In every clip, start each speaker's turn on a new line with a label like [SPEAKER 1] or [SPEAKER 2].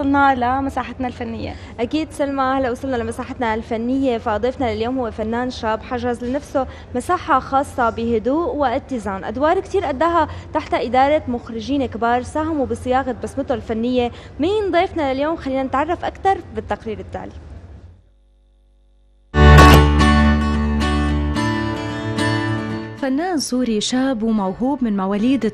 [SPEAKER 1] وصلنا لمساحتنا الفنية.
[SPEAKER 2] أكيد سلمى، هلا وصلنا لمساحتنا الفنية، فضيفنا لليوم هو فنان شاب حجز لنفسه مساحة خاصة بهدوء واتزان، أدوار كتير أداها تحت إدارة مخرجين كبار ساهموا بصياغة بصمته الفنية. مين ضيفنا لليوم؟ خلينا نتعرف أكثر بالتقرير التالي.
[SPEAKER 3] فنان سوري شاب وموهوب من مواليد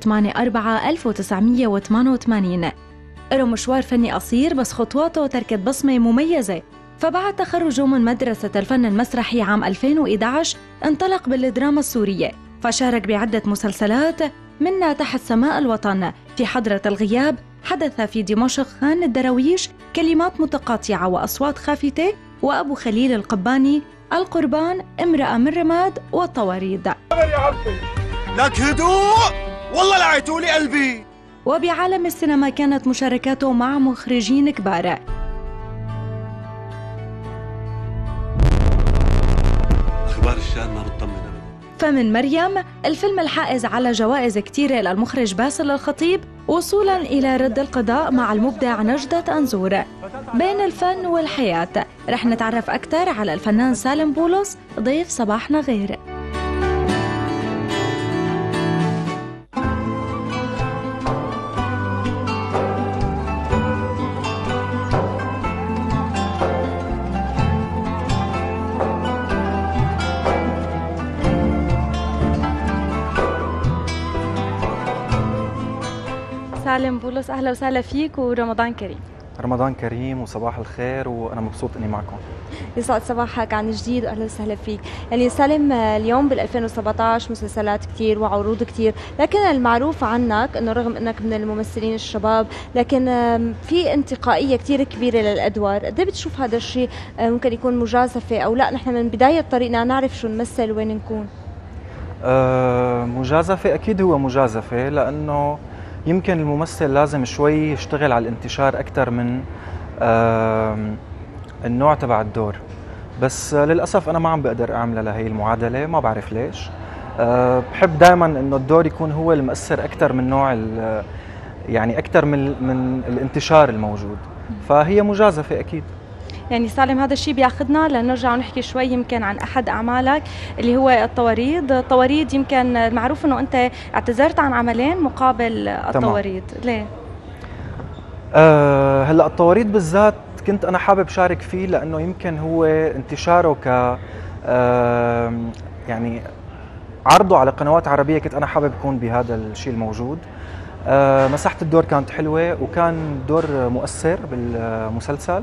[SPEAKER 3] 8/4/1988. له مشوار فني قصير بس خطواته تركت بصمة مميزة. فبعد تخرجه من مدرسة الفن المسرحي عام 2011 انطلق بالدراما السورية، فشارك بعدة مسلسلات منها تحت سماء الوطن، في حضرة الغياب، حدث في دمشق، خان الدراويش، كلمات متقاطعة وأصوات خافتة، وأبو خليل القباني، القربان، امرأة من رماد، والطواريد.
[SPEAKER 4] لك هدوء والله لعيتولي قلبي.
[SPEAKER 3] وبعالم السينما كانت مشاركاته مع مخرجين كبار.
[SPEAKER 4] اخبار الشام ما بتطمن ابدا.
[SPEAKER 3] فمن مريم، الفيلم الحائز على جوائز كثيرة للمخرج باسل الخطيب، وصولا إلى رد القضاء مع المبدع نجدة أنزور. بين الفن والحياة رح نتعرف أكثر على الفنان سالم بولس، ضيف صباحنا غير.
[SPEAKER 1] سالم بولس، أهلا وسهلا فيك ورمضان كريم.
[SPEAKER 5] رمضان كريم وصباح الخير، وأنا مبسوط إني معكم.
[SPEAKER 2] يسعد صباحك عن جديد واهلا وسهلا فيك. يعني سالم، اليوم بال 2017 مسلسلات كثير وعروض كثير، لكن المعروف عنك انه رغم انك من الممثلين الشباب، لكن في انتقائيه كثير كبيره للادوار. قد ايه بتشوف هذا الشيء ممكن يكون مجازفه، او لا نحن من بدايه طريقنا نعرف شو نمثل وين نكون؟
[SPEAKER 5] مجازفه، اكيد هو مجازفه، لانه يمكن الممثل لازم شوي يشتغل على الانتشار اكثر من النوع تبع الدور. بس للأسف أنا ما عم بقدر أعملها لهي المعادلة، ما بعرف ليش. بحب دائما إنه الدور يكون هو المؤثر أكثر من نوع يعني أكثر من الانتشار الموجود، فهي مجازفة أكيد.
[SPEAKER 1] يعني سالم، هذا الشيء بياخذنا لنرجع ونحكي شوي يمكن عن أحد أعمالك اللي هو الطواريد. الطواريد يمكن معروف إنه أنت اعتذرت عن عملين مقابل الطواريد، ليه؟
[SPEAKER 5] هلا الطواريد بالذات كنت أنا حابب شارك فيه، لأنه يمكن هو انتشاره يعني عرضه على قنوات عربية، كنت أنا حابب يكون بهذا الشيء الموجود. مساحة الدور كانت حلوة، وكان دور مؤثر بالمسلسل،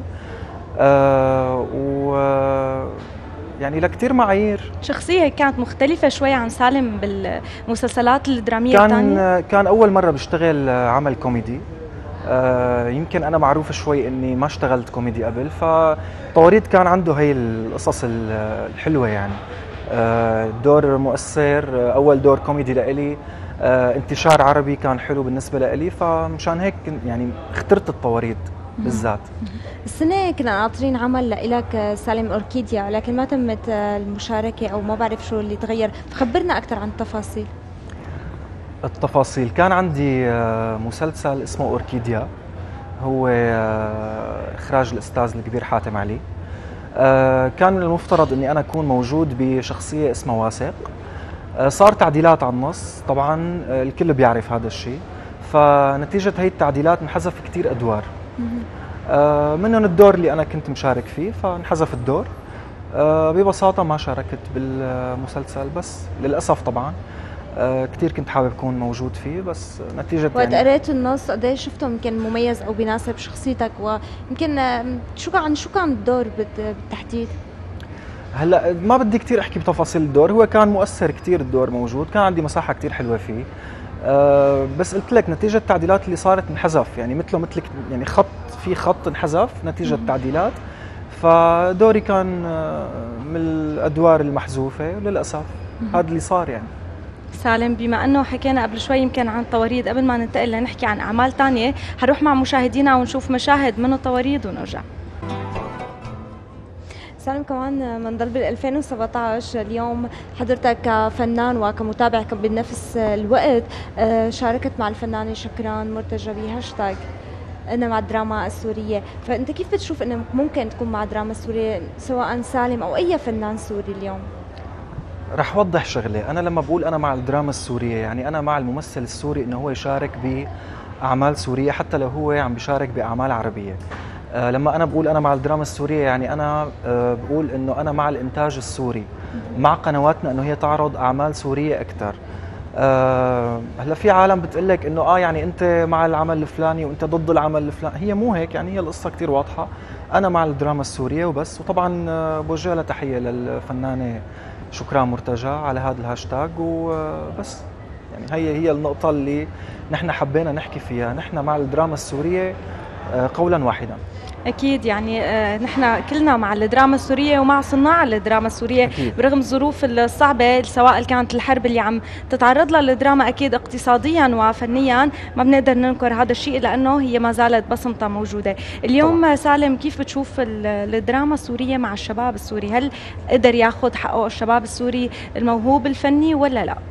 [SPEAKER 5] و يعني لكتير معايير.
[SPEAKER 1] شخصية كانت مختلفة شوي عن سالم بالمسلسلات الدرامية الثانية.
[SPEAKER 5] كان أول مرة بشتغل عمل كوميدي. يمكن أنا معروف شوي إني ما اشتغلت كوميدي قبل، فطواريد كان عنده هي القصص الحلوة يعني. دور مؤثر، أول دور كوميدي لإلي، انتشار عربي كان حلو بالنسبة لإلي، فمشان هيك يعني اخترت الطواريد بالذات.
[SPEAKER 2] السنة كنا ناطرين عمل لإلك سالم أوركيديا، لكن ما تمت المشاركة أو ما بعرف شو اللي تغير، فخبرنا أكثر عن التفاصيل.
[SPEAKER 5] التفاصيل كان عندي مسلسل اسمه أوركيديا، هو إخراج الأستاذ الكبير حاتم علي. كان من المفترض أني أنا أكون موجود بشخصية اسمها واثق. صار تعديلات على النص، طبعا الكل بيعرف هذا الشيء، فنتيجة هي التعديلات انحذف كتير أدوار، منهم الدور اللي أنا كنت مشارك فيه، فانحذف الدور. ببساطة ما شاركت بالمسلسل، بس للأسف طبعا كتير كنت حابب أكون موجود فيه، بس نتيجة
[SPEAKER 2] وقت يعني قريت النص قديش شفته يمكن مميز أو بيناسب شخصيتك، ويمكن شو كان الدور بالتحديد؟
[SPEAKER 5] هلا ما بدي كتير أحكي بتفاصيل الدور، هو كان مؤثر كتير الدور موجود، كان عندي مساحة كتير حلوة فيه. بس قلت لك نتيجة التعديلات اللي صارت انحذف، يعني مثلك يعني خط انحذف نتيجة التعديلات، فدوري كان من الأدوار المحذوفة للأسف. هذا اللي صار يعني.
[SPEAKER 1] سالم، بما انه حكينا قبل شوي يمكن عن الطواريد، قبل ما ننتقل لنحكي عن اعمال ثانيه، حنروح مع مشاهدينا ونشوف مشاهد من الطواريد ونرجع.
[SPEAKER 2] سالم، كمان منضل بال 2017 اليوم حضرتك كفنان وكمتابع بنفس الوقت شاركت مع الفنانة شكران مرتجى بهاشتاج. أنا مع الدراما السورية، فأنت كيف بتشوف أنه ممكن تكون مع الدراما السورية سواء سالم أو أي فنان سوري اليوم؟
[SPEAKER 5] رح وضح شغله، انا لما بقول انا مع الدراما السوريه يعني انا مع الممثل السوري انه هو يشارك باعمال سوريه حتى لو هو عم بيشارك باعمال عربيه. لما انا بقول انا مع الدراما السوريه يعني انا بقول انه انا مع الانتاج السوري، مع قنواتنا انه هي تعرض اعمال سوريه اكثر. هلا في عالم بتقول لك انه يعني انت مع العمل الفلاني وانت ضد العمل الفلاني، هي مو هيك، يعني هي القصه كثير واضحه. انا مع الدراما السوريه وبس. وطبعا بوجه لها تحيه للفنانه شكرا مرتجى على هذا الهاشتاج وبس. يعني هي النقطة اللي نحن حبينا نحكي فيها، نحن مع الدراما السورية قولا واحدا.
[SPEAKER 1] أكيد يعني نحن كلنا مع الدراما السورية ومع صناع الدراما السورية أكيد. برغم الظروف الصعبة سواء كانت الحرب اللي عم تتعرض لها الدراما أكيد اقتصاديا وفنيا ما بنقدر ننكر هذا الشيء لأنه هي ما زالت بصمتها موجودة. اليوم طبعا. سالم كيف بتشوف الدراما السورية مع الشباب السوري؟ هل قدر ياخذ حقه الشباب السوري الموهوب الفني ولا لا؟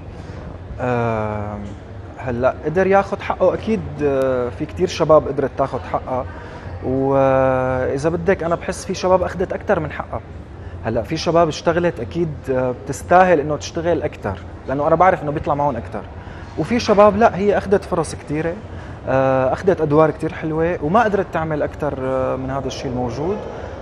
[SPEAKER 5] هلا قدر ياخذ حقه اكيد. في كثير شباب قدرت تاخذ حقها، واذا بدك انا بحس في شباب اخذت اكثر من حقها. هلا في شباب اشتغلت اكيد بتستاهل انه تشتغل اكثر لانه انا بعرف انه بيطلع معهم اكثر، وفي شباب لا هي اخذت فرص كثيره، اخذت ادوار كثير حلوه وما قدرت تعمل اكثر من هذا الشيء الموجود،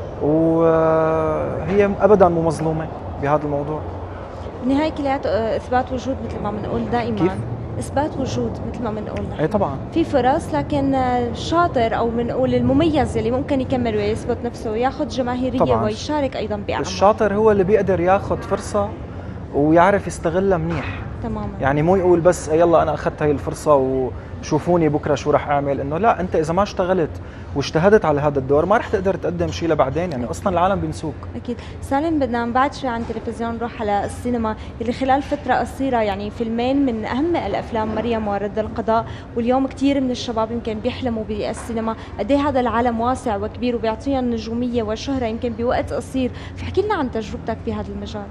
[SPEAKER 5] وهي ابدا مو مظلومه بهذا الموضوع.
[SPEAKER 2] بالنهايه كلياته اثبات وجود مثل ما بنقول دائما. كيف؟ اثبات وجود مثل ما بنقول نحن.
[SPEAKER 5] اي طبعا
[SPEAKER 2] في فرص، لكن الشاطر او بنقول المميز اللي ممكن يكمل ويثبت نفسه وياخذ جماهيريه طبعاً. ويشارك ايضا باعمال.
[SPEAKER 5] الشاطر هو اللي بيقدر ياخذ فرصه ويعرف يستغلها منيح
[SPEAKER 2] تماما.
[SPEAKER 5] يعني مو يقول بس يلا انا اخذت هاي الفرصه وشوفوني بكره شو راح اعمل. انه لا، انت اذا ما اشتغلت واجتهدت على هذا الدور ما راح تقدر تقدم شيء لبعدين، يعني اصلا العالم بينسوك.
[SPEAKER 2] اكيد. سالم، بدنا بعد شوي عن التلفزيون نروح على السينما اللي خلال فتره قصيره يعني فيلمين من اهم الافلام مريم ورد القضاء، واليوم كثير من الشباب يمكن بيحلموا بالسينما، قد ايه هذا العالم واسع وكبير وبيعطينا نجوميه وشهره يمكن بوقت قصير، فاحكي لنا عن تجربتك بهذا المجال.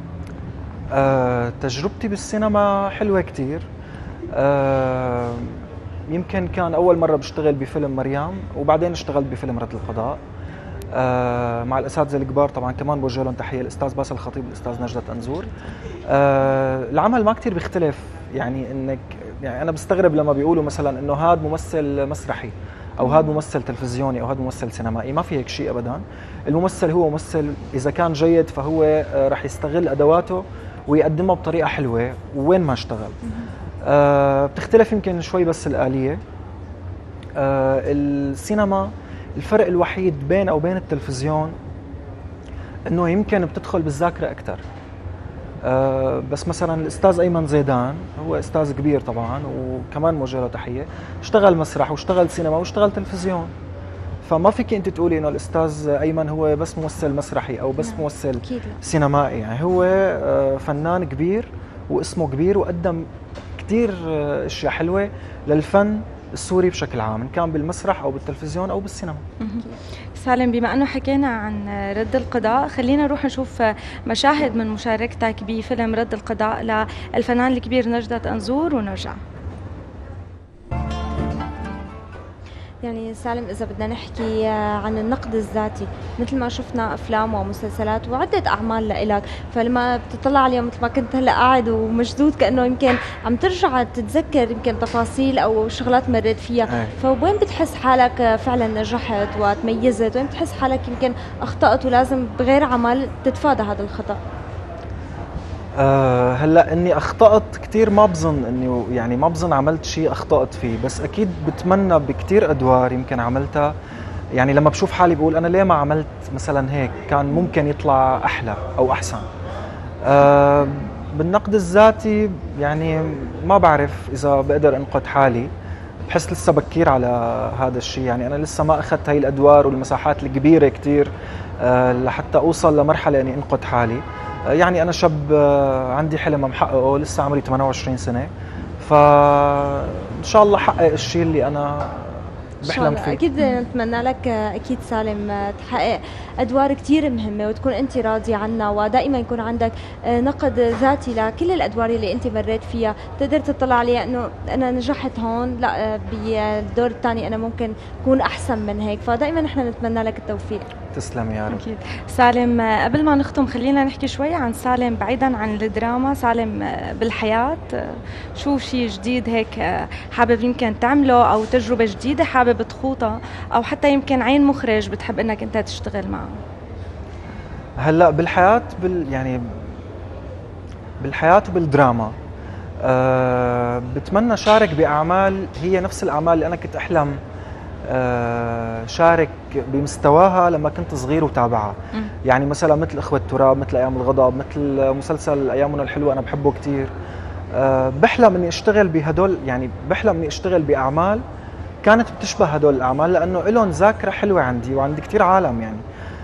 [SPEAKER 5] تجربتي بالسينما حلوة كتير. يمكن كان أول مرة بشتغل بفيلم مريم، وبعدين اشتغلت بفيلم رد القضاء مع الأساتذة الكبار طبعا، كمان بوجه لهم تحية، الأستاذ باسل الخطيب والأستاذ نجدة أنزور. العمل ما كتير بيختلف، يعني إنك يعني أنا بستغرب لما بيقولوا مثلا إنه هذا ممثل مسرحي أو هذا ممثل تلفزيوني أو هذا ممثل سينمائي، ما في هيك شيء أبدا. الممثل هو ممثل، إذا كان جيد فهو رح يستغل أدواته ويقدمها بطريقة حلوة وين ما اشتغل. بتختلف يمكن شوي بس الآلية. السينما الفرق الوحيد بين أو بين التلفزيون إنه يمكن بتدخل بالذاكرة أكثر. بس مثلا الأستاذ أيمن زيدان هو أستاذ كبير طبعا وكمان موجه له تحية، اشتغل مسرح واشتغل سينما واشتغل تلفزيون، فما فيك انت تقولي انه الاستاذ ايمن هو بس ممثل مسرحي او بس ممثل سينمائي. يعني هو فنان كبير واسمه كبير وقدم كثير اشياء حلوه للفن السوري بشكل عام، ان كان بالمسرح او بالتلفزيون او بالسينما.
[SPEAKER 1] سالم، بما انه حكينا عن رد القضاء، خلينا نروح نشوف مشاهد من مشاركتك بفيلم رد القضاء للفنان الكبير نجدة أنزور ونرجع.
[SPEAKER 2] يعني سالم، إذا بدنا نحكي عن النقد الذاتي، مثل ما شفنا أفلام ومسلسلات وعدة أعمال لإلك، فلما بتطلع عليهم مثل ما كنت هلا قاعد ومشدود كأنه يمكن عم ترجع تتذكر يمكن تفاصيل أو شغلات مريت فيها، فوين بتحس حالك فعلا نجحت وتميزت؟ وين بتحس حالك يمكن أخطأت ولازم بغير عمل تتفادى هذا الخطأ؟
[SPEAKER 5] هلا اني اخطأت كثير ما بظن اني يعني ما بظن عملت شيء اخطأت فيه، بس اكيد بتمنى بكثير ادوار يمكن عملتها يعني لما بشوف حالي بقول انا ليه ما عملت مثلا هيك، كان ممكن يطلع احلى او احسن. بالنقد الذاتي يعني ما بعرف اذا بقدر انقد حالي، بحس لسه بكير على هذا الشيء، يعني انا لسه ما اخذت هاي الادوار والمساحات الكبيره كثير لحتى اوصل لمرحله اني انقد حالي. يعني أنا شاب عندي حلم محققه، لسه عمري 28 سنة، فإن شاء الله حقق الشيء اللي أنا بحلم فيه.
[SPEAKER 2] اكيد نتمنى لك اكيد سالم تحقق ادوار كثير مهمه وتكون انت راضي عنها، ودائما يكون عندك نقد ذاتي لكل الادوار اللي انت مريت فيها، تقدر تطلع عليها انه انا نجحت هون، لا بالدور الثاني انا ممكن اكون احسن من هيك، فدائما نحن نتمنى لك التوفيق.
[SPEAKER 5] تسلم يا رب.
[SPEAKER 1] أكيد. سالم، قبل ما نختم خلينا نحكي شوي عن سالم بعيدا عن الدراما، سالم بالحياة، شو شيء جديد هيك حابب يمكن تعمله أو تجربة جديدة حابب تخوضها، أو حتى يمكن عين مخرج بتحب إنك أنت تشتغل معه؟
[SPEAKER 5] هلا بالحياة يعني بالحياة وبالدراما بتمنى شارك بأعمال هي نفس الأعمال اللي أنا كنت أحلم شارك بمستواها لما كنت صغير وتابعها. يعني مثلا مثل اخوة تراب، مثل ايام الغضب، مثل مسلسل ايامنا الحلوه انا بحبه كثير. بحلم اني اشتغل بهدول، يعني بحلم اني اشتغل باعمال كانت بتشبه هدول الاعمال لانه لهم ذاكره حلوه عندي وعندي كثير عالم. يعني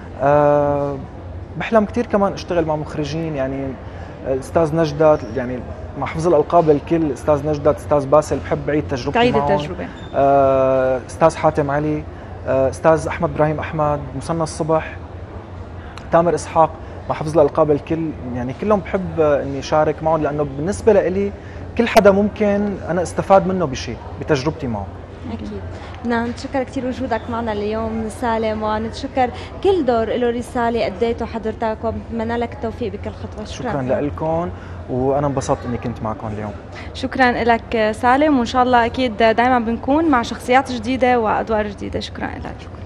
[SPEAKER 5] بحلم كثير كمان اشتغل مع مخرجين، يعني الاستاذ نجدة، يعني مع حفظ الالقاب الكل، استاذ نجدة، استاذ باسل، بحب اعيد تجربتي
[SPEAKER 1] تعيد
[SPEAKER 5] معهم.
[SPEAKER 1] التجربه.
[SPEAKER 5] استاذ حاتم علي، استاذ احمد ابراهيم احمد، مسنى الصبح، تامر اسحاق، مع حفظ الالقاب الكل، يعني كلهم بحب اني اشارك معهم لانه بالنسبه لي كل حدا ممكن انا استفاد منه بشيء بتجربتي معه.
[SPEAKER 2] أكيد. بدنا نتشكر كثير وجودك معنا اليوم سالم، ونتشكر كل دور له رسالة أديته حضرتك، وبتمنى لك التوفيق بكل خطوة.
[SPEAKER 5] شكرا لكم، وأنا انبسطت إني كنت معكم اليوم.
[SPEAKER 1] شكرا لك سالم، وإن شاء الله أكيد دائما بنكون مع شخصيات جديدة وأدوار جديدة. شكرا لك.